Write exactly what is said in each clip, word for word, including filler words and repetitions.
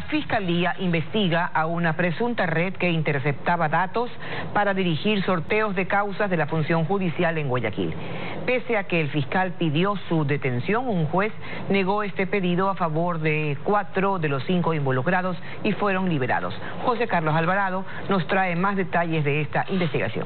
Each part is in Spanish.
Fiscalía investiga a una presunta red que interceptaba datos para dirigir sorteos de causas de la función judicial en Guayaquil. Pese a que el fiscal pidió su detención, un juez negó este pedido a favor de cuatro de los cinco involucrados y fueron liberados. José Carlos Alvarado nos trae más detalles de esta investigación.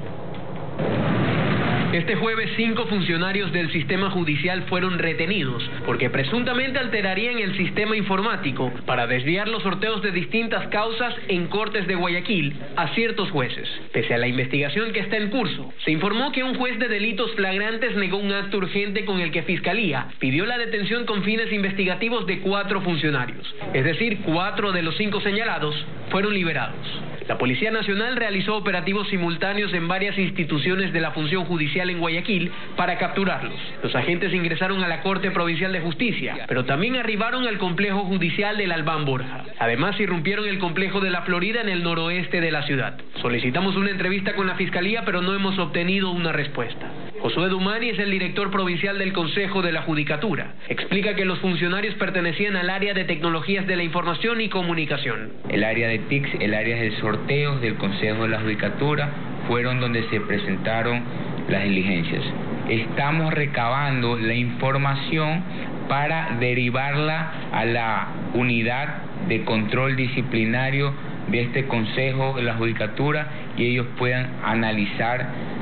Este jueves, cinco funcionarios del sistema judicial fueron retenidos porque presuntamente alterarían el sistema informático para desviar los sorteos de distintas causas en cortes de Guayaquil a ciertos jueces. Pese a la investigación que está en curso, se informó que un juez de delitos flagrantes negó un acto urgente con el que Fiscalía pidió la detención con fines investigativos de cuatro funcionarios. Es decir, cuatro de los cinco señalados fueron liberados. La Policía Nacional realizó operativos simultáneos en varias instituciones de la función judicial en Guayaquil para capturarlos. Los agentes ingresaron a la Corte Provincial de Justicia, pero también arribaron al complejo judicial del Albán Borja. Además, irrumpieron el complejo de La Florida en el noroeste de la ciudad. Solicitamos una entrevista con la Fiscalía, pero no hemos obtenido una respuesta. Josué Dumani es el director provincial del Consejo de la Judicatura. Explica que los funcionarios pertenecían al área de tecnologías de la información y comunicación. El área de T I C, el área de sorteos del Consejo de la Judicatura fueron donde se presentaron las diligencias. Estamos recabando la información para derivarla a la unidad de control disciplinario de este Consejo de la Judicatura y ellos puedan analizar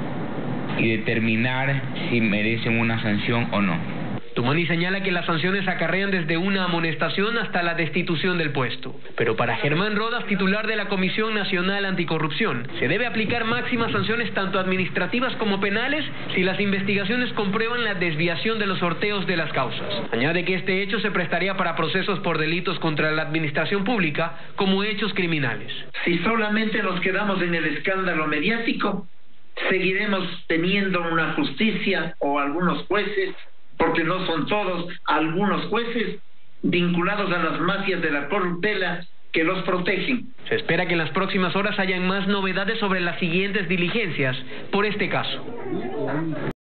y determinar si merecen una sanción o no. Dumani señala que las sanciones acarrean desde una amonestación hasta la destitución del puesto. Pero para Germán Rodas, titular de la Comisión Nacional Anticorrupción, se debe aplicar máximas sanciones tanto administrativas como penales si las investigaciones comprueban la desviación de los sorteos de las causas. Añade que este hecho se prestaría para procesos por delitos contra la administración pública como hechos criminales. Si solamente nos quedamos en el escándalo mediático, seguiremos teniendo una justicia o algunos jueces, porque no son todos, algunos jueces vinculados a las mafias de la corruptela que los protegen. Se espera que en las próximas horas hayan más novedades sobre las siguientes diligencias por este caso.